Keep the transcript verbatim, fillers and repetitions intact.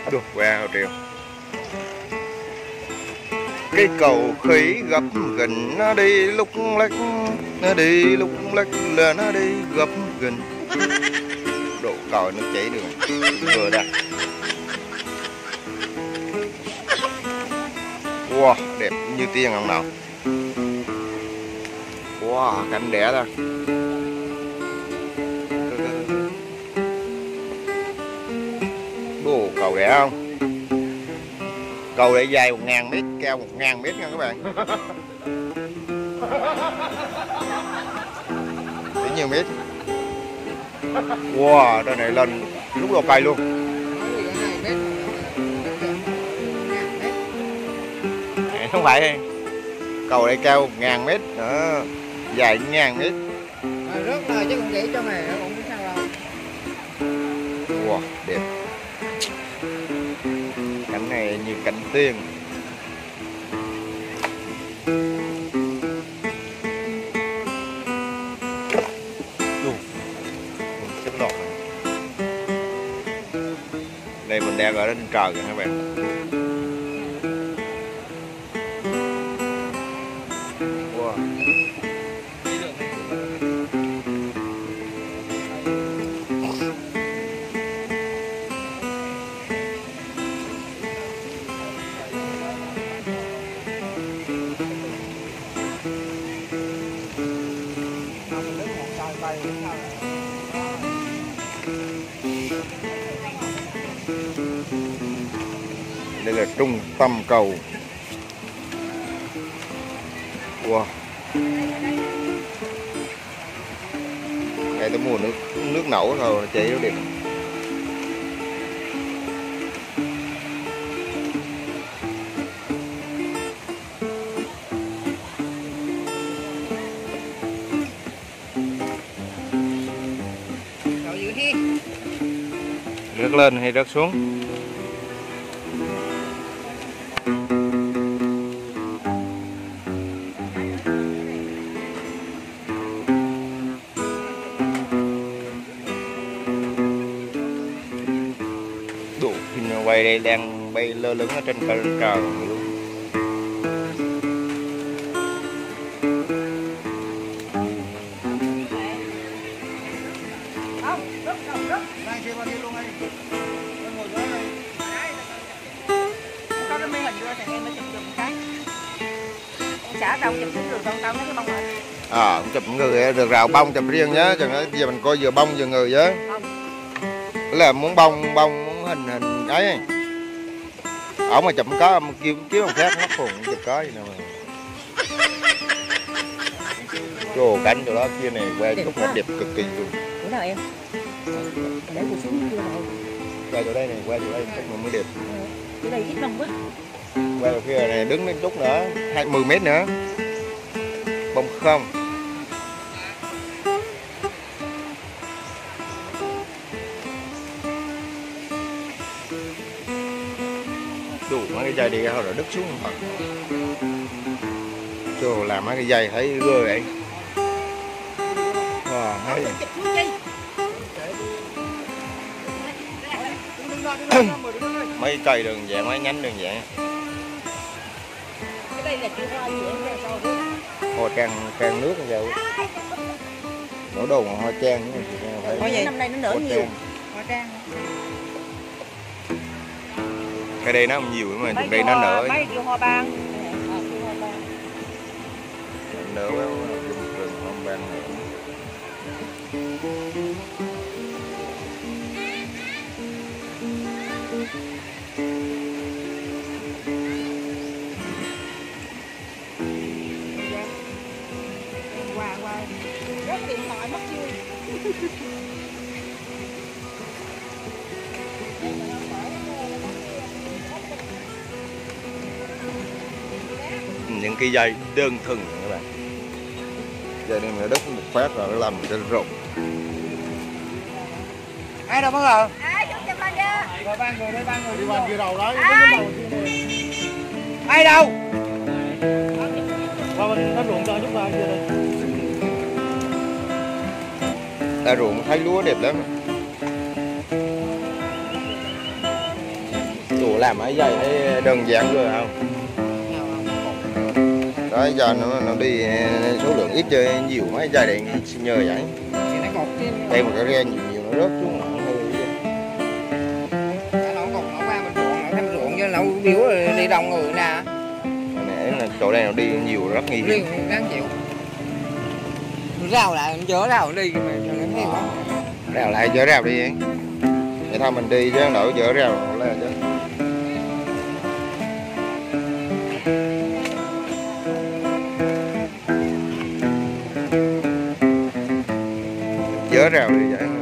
Được qua wow, Triều. Cái cầu khỉ gấp gần nó đi lúc lắc, nó đi lúc lắc là nó đi gấp gần. Độ còi nó chảy được vừa đặt. Wow, đẹp như tiên không nào. Wow, cảnh đẻ ra. Đồ cầu đẻ không? Cầu đẻ dài một ngàn mét, cao một ngàn mét nha các bạn. Bao nhiêu mét? Wow, đây này lên lúc đầu cây luôn. Không phải, cầu đây cao một ngàn mét, đó, dài một ngàn mét. Rớt lời chứ còn vậy cho mày, nó cũng sao đâu. Wow, đẹp. Cảnh này như cảnh tiên. Đủ. Chất lọt. Đây mình đang ở trên trời kìa các bạn. Wow. Đây là trung tâm cầu. Wow. Đây tới mùa nước nước nổi thôi chạy nó đẹp. Rớt lên hay rớt xuống? Đủ phim quay đây đang bay lơ lửng ở trên trời luôn. Xả rau chụp xuống đường tao mấy cái bông rồi. À, chụp người được rào bông chụp riêng nhá, chẳng lẽ giờ mình coi vừa bông vừa người chứ. Là muốn bông bông muốn hình hình ấy. Ở mà chụp có kêu kiếm một khác mất phùng chụp có gì nào mà. Chỗ cánh chỗ đó kia này quay chút là đẹp cực kỳ luôn. Chỗ nào em? Để tôi xuống kia rồi. Quay chỗ đây này, quay chỗ đây chút nữa mới đẹp. Chỗ đây ít bông quá. Quay chỗ kia này đứng đến chút nữa, hai mươi mét nữa. Bông không. Đủ mấy cái dây đi ra rồi đứt xuống thật. Chỗ làm mấy cái dây thấy ghê vậy. Wow, thấy. Mấy cây đường dạng, mấy nhánh đường dạng. Cái đây là chữ hoa gì em ra sao thế? Hoa trang trang nước sao? Nổ đồ mà hoa trang nữa. Hoa gì? Năm nay nó nở nhiều. Hoa trang. Cái đây nó không nhiều mà trong đây nó nở. Mấy kêu hoa ban. Nở quá, rừng hoa ban nở. Qua qua. Rớt điện thoại mất chưa? Những cái dây đơn thuần các bạn. Dây này mà đứt một phát rồi nó làm cái rụng. Ai đâu bác ơi? Ai chụp cho mình đi. Rồi ba người đây, ba người đi qua kia đầu đó. Ai đâu? Qua bên đất ruộng cho chúng ta kia đây. Ta ruộng thấy lúa đẹp lắm. làm ở dây thấy đơn giản rồi không? Đấy giờ nó, nó đi số lượng ít chơi nhiều mấy dây điện nhờ vậy. Thì nó cột chứ. Đây mà cái re nhiều nhiều nó rớt xuống nó hư chứ. Cái nó cột nó qua mình ruộng, nó thêm ruộng chứ nó biểu rồi đi đông người nè. Này là chỗ đây nó đi nhiều rất nguy Đi hiểm. đáng chịu. Rào lại chở rào đi mà cho nó thấy quá. Rào lại chở rào đi. Vậy thôi mình đi chứ đổi chở rào là chứ. Chở rào đi vậy.